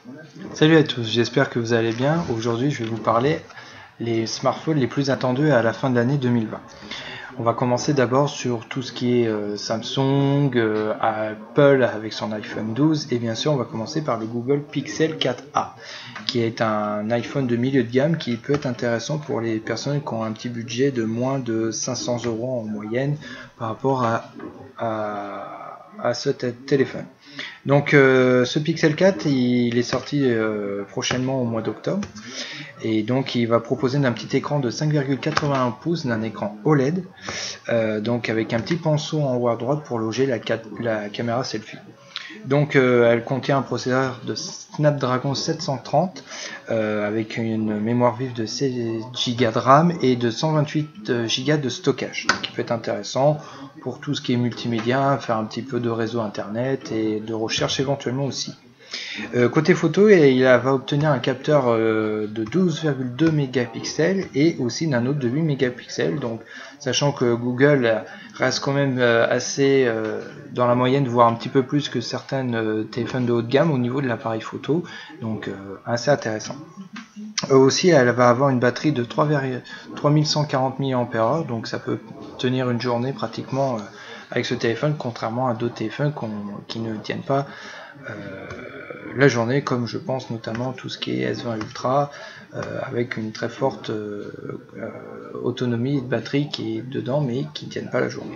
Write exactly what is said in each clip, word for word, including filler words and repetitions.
Salut à tous, j'espère que vous allez bien. Aujourd'hui, je vais vous parler les smartphones les plus attendus à la fin de l'année deux mille vingt. On va commencer d'abord sur tout ce qui est euh, Samsung, euh, Apple avec son iPhone douze et bien sûr on va commencer par le Google Pixel quatre A qui est un iPhone de milieu de gamme qui peut être intéressant pour les personnes qui ont un petit budget de moins de cinq cents euros en moyenne par rapport à, à, à ce téléphone. Donc euh, ce Pixel quatre il est sorti euh, prochainement au mois d'octobre et donc il va proposer un petit écran de cinq virgule quatre-vingt-un pouces, d'un écran O L E D, euh, donc avec un petit pinceau en haut à droite pour loger la, la caméra selfie. Donc euh, elle contient un processeur de Snapdragon sept cent trente euh, avec une mémoire vive de seize giga de RAM et de cent vingt-huit giga de stockage, qui peut être intéressant pour tout ce qui est multimédia, faire un petit peu de réseau internet et de recherche éventuellement aussi. Euh, côté photo, il va obtenir un capteur euh, de douze virgule deux mégapixels et aussi d'un autre de huit mégapixels. Donc, sachant que Google reste quand même euh, assez euh, dans la moyenne, voire un petit peu plus que certains euh, téléphones de haut de gamme au niveau de l'appareil photo. Donc, euh, assez intéressant. Euh, aussi, elle va avoir une batterie de trois mille cent quarante milliampères heure, donc ça peut tenir une journée pratiquement euh, avec ce téléphone, contrairement à d'autres téléphones qui ne tiennent pas euh, la journée, comme je pense notamment tout ce qui est S vingt Ultra euh, avec une très forte euh, euh, autonomie de batterie qui est dedans mais qui ne tiennent pas la journée.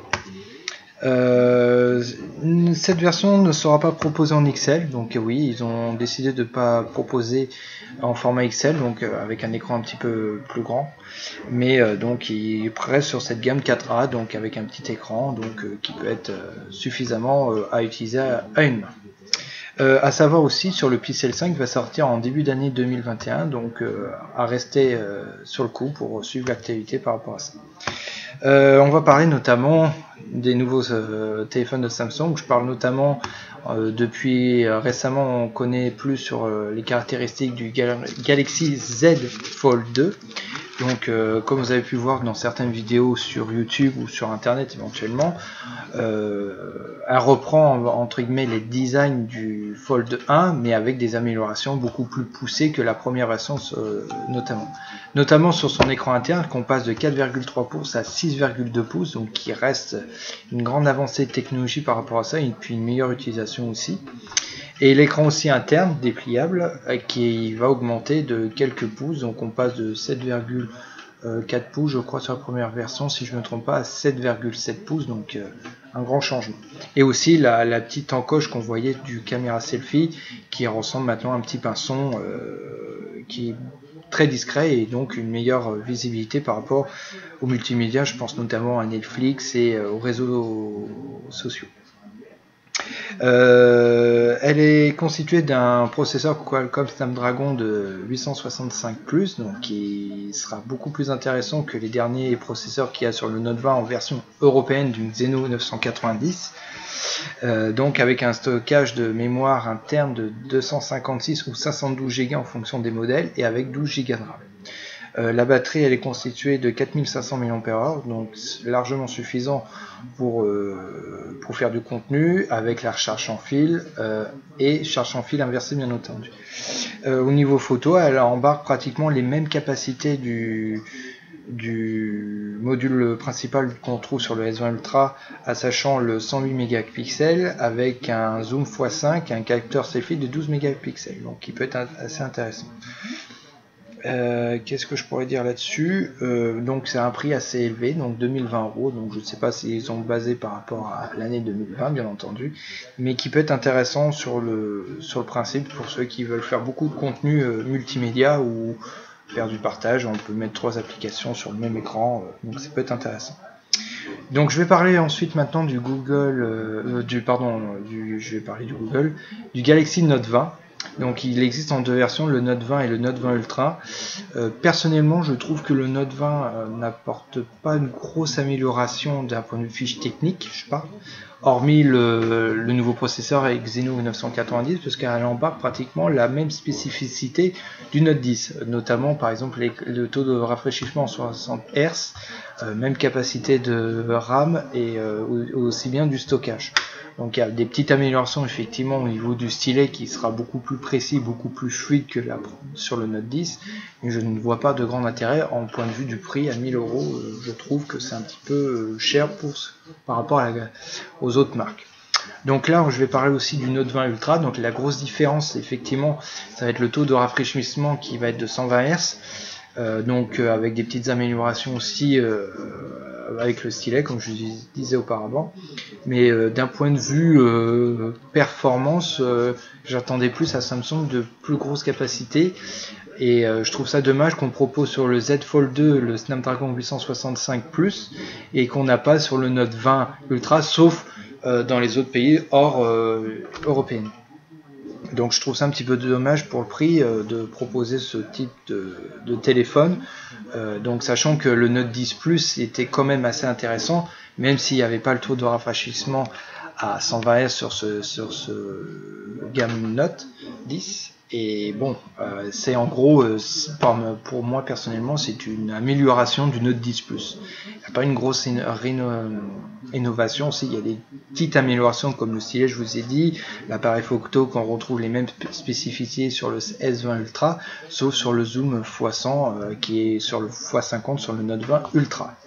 Euh, cette version ne sera pas proposée en X L, donc oui, ils ont décidé de ne pas proposer en format X L, donc euh, avec un écran un petit peu plus grand, mais euh, donc ils restent sur cette gamme quatre A, donc avec un petit écran, donc euh, qui peut être euh, suffisamment euh, à utiliser à, à une main. Euh, à savoir aussi, sur le Pixel cinq va sortir en début d'année deux mille vingt et un, donc euh, à rester euh, sur le coup pour suivre l'actualité par rapport à ça. Euh, on va parler notamment des nouveaux euh, téléphones de Samsung. Je parle notamment euh, depuis euh, récemment, on connaît plus sur euh, les caractéristiques du Gal Galaxy Z Fold deux. Donc euh, comme vous avez pu voir dans certaines vidéos sur YouTube ou sur internet éventuellement, euh, elle reprend entre guillemets les designs du Fold un mais avec des améliorations beaucoup plus poussées que la première version euh, notamment. Notamment sur son écran interne qu'on passe de quatre virgule trois pouces à six virgule deux pouces, donc qui reste une grande avancée de technologie par rapport à ça et puis une meilleure utilisation aussi. Et l'écran aussi interne dépliable qui va augmenter de quelques pouces, donc on passe de sept virgule quatre pouces je crois sur la première version si je ne me trompe pas à sept virgule sept pouces, donc euh, un grand changement. Et aussi la, la petite encoche qu'on voyait du caméra selfie qui ressemble maintenant à un petit pinceau euh, qui est très discret et donc une meilleure visibilité par rapport aux multimédia, je pense notamment à Netflix et euh, aux réseaux sociaux. Euh, elle est constituée d'un processeur Qualcomm Snapdragon de huit cent soixante-cinq plus, donc qui sera beaucoup plus intéressant que les derniers processeurs qu'il y a sur le Note vingt en version européenne du Exynos neuf cent quatre-vingt-dix. Euh, donc avec un stockage de mémoire interne de deux cent cinquante-six ou cinq cent douze giga en fonction des modèles et avec douze giga de RAM. Euh, la batterie elle est constituée de quatre mille cinq cents milliampères heure, donc largement suffisant pour, euh, pour faire du contenu avec la recharge sans fil euh, et charge sans fil inversée bien entendu. Euh, au niveau photo, elle embarque pratiquement les mêmes capacités du, du module principal qu'on trouve sur le S vingt Ultra, à sachant le cent huit mégapixels avec un zoom fois cinq et un capteur selfie de douze mégapixels, donc qui peut être assez intéressant. Euh, Qu'est-ce que je pourrais dire là-dessus? euh, Donc c'est un prix assez élevé, donc deux mille vingt euros, donc je ne sais pas s'ils ont basé par rapport à l'année deux mille vingt bien entendu, mais qui peut être intéressant sur le, sur le principe pour ceux qui veulent faire beaucoup de contenu euh, multimédia ou faire du partage. On peut mettre trois applications sur le même écran, euh, donc ça peut être intéressant. Donc je vais parler ensuite maintenant du Google, euh, du pardon, du, je vais parler du Google, du Galaxy Note vingt. Donc il existe en deux versions, le Note vingt et le Note vingt Ultra. Euh, personnellement, je trouve que le Note vingt euh, n'apporte pas une grosse amélioration d'un point de vue fiche technique, je sais pas, hormis le, le nouveau processeur Exynos neuf cent quatre-vingt-dix, parce qu'elle embarque pratiquement la même spécificité du Note dix, notamment par exemple les, le taux de rafraîchissement en soixante hertz, euh, même capacité de RAM et euh, aussi bien du stockage. Donc il y a des petites améliorations effectivement au niveau du stylet qui sera beaucoup plus précis, beaucoup plus fluide que la, sur le Note dix, mais je ne vois pas de grand intérêt en point de vue du prix. À mille euros, je trouve que c'est un petit peu cher pour, par rapport à la, aux autres marques. Donc là, je vais parler aussi du Note vingt Ultra. Donc la grosse différence, effectivement, ça va être le taux de rafraîchissement qui va être de cent vingt hertz. Euh, donc euh, avec des petites améliorations aussi euh, avec le stylet, comme je disais auparavant. Mais euh, d'un point de vue euh, performance, euh, j'attendais plus à Samsung de plus grosses capacités. Et euh, je trouve ça dommage qu'on propose sur le Z Fold deux le Snapdragon huit cent soixante-cinq plus et qu'on n'a pas sur le Note vingt Ultra, sauf euh, dans les autres pays hors euh, européens. Donc je trouve ça un petit peu dommage pour le prix euh, de proposer ce type de, de téléphone, euh, donc sachant que le Note dix Plus était quand même assez intéressant, même s'il n'y avait pas le taux de rafraîchissement à cent vingt hertz sur ce, sur ce gamme Note dix. Et bon, euh, c'est en gros, euh, pour moi personnellement, c'est une amélioration du Note dix Plus. Il n'y a pas une grosse innovation, aussi, il y a des petites améliorations comme le stylet, je vous ai dit, l'appareil photo qu'on retrouve les mêmes spécificités sur le S vingt Ultra, sauf sur le zoom fois cent euh, qui est sur le fois cinquante sur le Note vingt Ultra.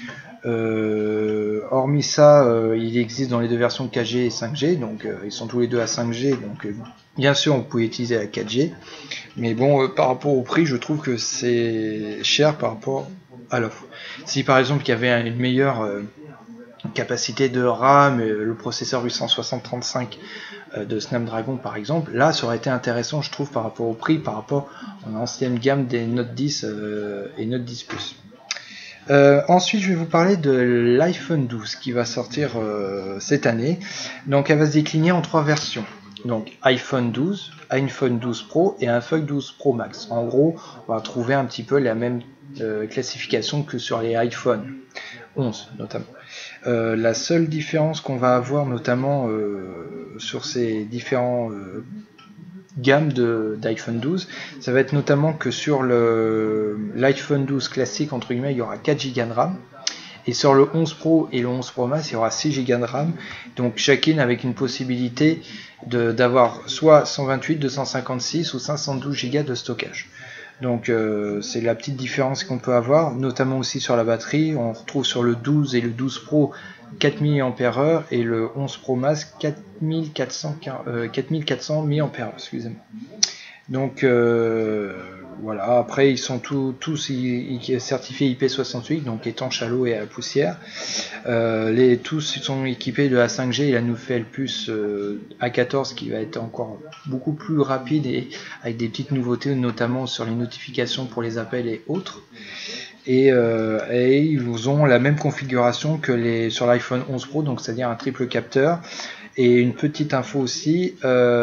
Euh, hormis ça, euh, il existe dans les deux versions quatre G et cinq G, donc euh, ils sont tous les deux à cinq G, donc euh, bien sûr vous pouvez utiliser la quatre G, mais bon, euh, par rapport au prix, je trouve que c'est cher par rapport à l'offre. Si par exemple il y avait une meilleure euh, capacité de RAM, euh, le processeur huit cent soixante trente-cinq euh, de Snapdragon par exemple, là ça aurait été intéressant je trouve par rapport au prix, par rapport à l'ancienne gamme des Note dix euh, et Note dix Plus. Euh, ensuite, je vais vous parler de l'iPhone douze qui va sortir euh, cette année. Donc, elle va se décliner en trois versions. Donc, iPhone douze, iPhone douze Pro et iPhone douze Pro Max. En gros, on va trouver un petit peu la même euh, classification que sur les iPhone onze notamment. Euh, la seule différence qu'on va avoir notamment euh, sur ces différents euh, gamme d'iPhone douze, ça va être notamment que sur l'iPhone douze classique, entre guillemets, il y aura quatre giga de RAM, et sur le onze Pro et le onze Pro Max, il y aura six giga de RAM, donc chacune avec une possibilité d'avoir soit cent vingt-huit, deux cent cinquante-six ou cinq cent douze giga de stockage. Donc euh, c'est la petite différence qu'on peut avoir, notamment aussi sur la batterie. On retrouve sur le douze et le douze Pro quatre mille milliampères heure et le onze Pro Max quatre mille quatre cents milliampères heure, excusez-moi. Donc euh, voilà, après ils sont tous, tous certifiés I P soixante-huit, donc étanches à l'eau et à la poussière. Euh, les, tous sont équipés de la cinq G et la nouvelle puce euh, A quatorze qui va être encore beaucoup plus rapide et avec des petites nouveautés, notamment sur les notifications pour les appels et autres. Et, euh, et ils ont la même configuration que les sur l'iPhone onze Pro, donc c'est-à-dire un triple capteur. Et une petite info aussi,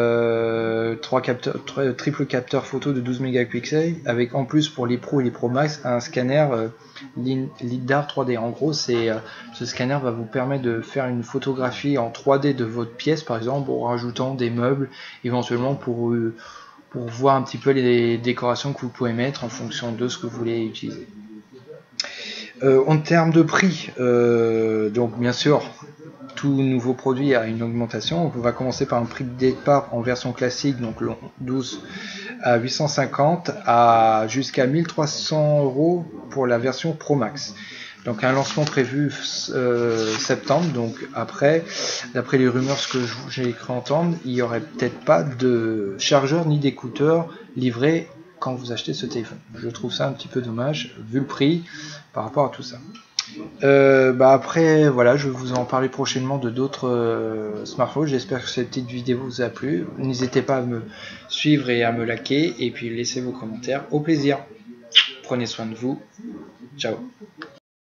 euh, trois capteurs, triple capteur photo de douze mégapixels, avec en plus pour les Pro et les Pro Max un scanner euh, lidar trois D. En gros, c'est euh, ce scanner va vous permettre de faire une photographie en trois D de votre pièce, par exemple, en rajoutant des meubles, éventuellement pour, euh, pour voir un petit peu les décorations que vous pouvez mettre en fonction de ce que vous voulez utiliser. Euh, en termes de prix, euh, donc bien sûr, tout nouveau produit a une augmentation. On va commencer par un prix de départ en version classique, donc le douze à huit cent cinquante, à jusqu'à mille trois cents euros pour la version Pro Max. Donc un lancement prévu euh, septembre. Donc après, d'après les rumeurs, ce que j'ai cru entendre, il n'y aurait peut-être pas de chargeur ni d'écouteurs livrés quand vous achetez ce téléphone. Je trouve ça un petit peu dommage vu le prix par rapport à tout ça. Euh, bah après voilà, je vais vous en parler prochainement de d'autres euh, smartphones. J'espère que cette petite vidéo vous a plu. N'hésitez pas à me suivre et à me liker et puis laissez vos commentaires. Au plaisir. Prenez soin de vous. Ciao.